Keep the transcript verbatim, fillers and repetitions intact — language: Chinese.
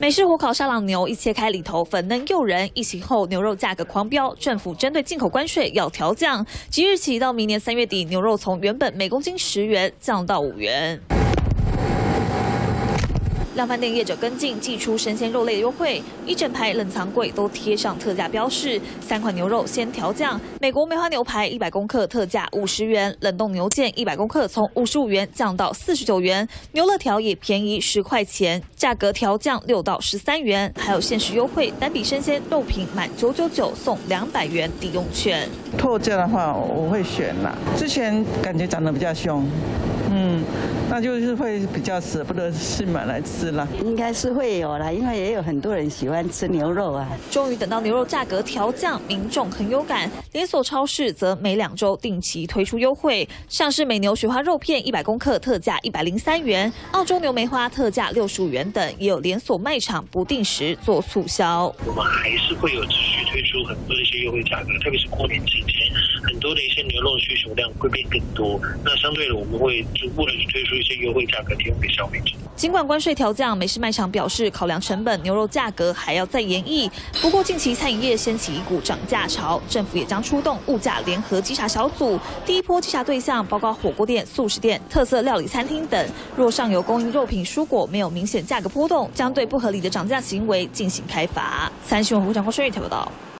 美式火烤沙朗牛一切开里头粉嫩诱人，疫情后牛肉价格狂飙，政府针对进口关税要调降，即日起到明年三月底，牛肉从原本每公斤十元降到五元。 量贩店业者跟进，祭出生鲜肉类优惠，一整排冷藏柜都贴上特价标示。三款牛肉先调降，美国梅花牛排一百公克特价五十元，冷冻牛腱一百公克从五十五元降到四十九元，牛肋条也便宜十块钱，价格调降六到十三元，还有限时优惠，单笔生鲜肉品满九九九送两百元抵用券。 特价的话，我会选啦。之前感觉涨得比较凶。 嗯，那就是会比较舍不得去买来吃啦。 应该是会有啦，因为也有很多人喜欢吃牛肉啊。 终于等到牛肉价格调降，民众很有感。连锁超市则每两周定期推出优惠，像是美牛雪花肉片一百公克特价一百零三元，澳洲牛梅花特价六十五元等，也有连锁卖场不定时做促销。 我们还是会有持续推出很多的一些优惠价格，特别是过年期间，很多的一些牛肉需求量会变更多。那相对的，我们会 逐步的去推出一些优惠价格提供给消费者。 尽管关税调降，美式卖场表示考量成本，牛肉价格还要再研议。不过近期餐饮业掀起一股涨价潮，政府也将出动物价联合稽查小组，第一波稽查对象包括火锅店、素食店、特色料理餐厅等。若上游供应肉品、蔬果没有明显价格波动，将对不合理的涨价行为进行开罚。三新闻胡长郭顺玉报道。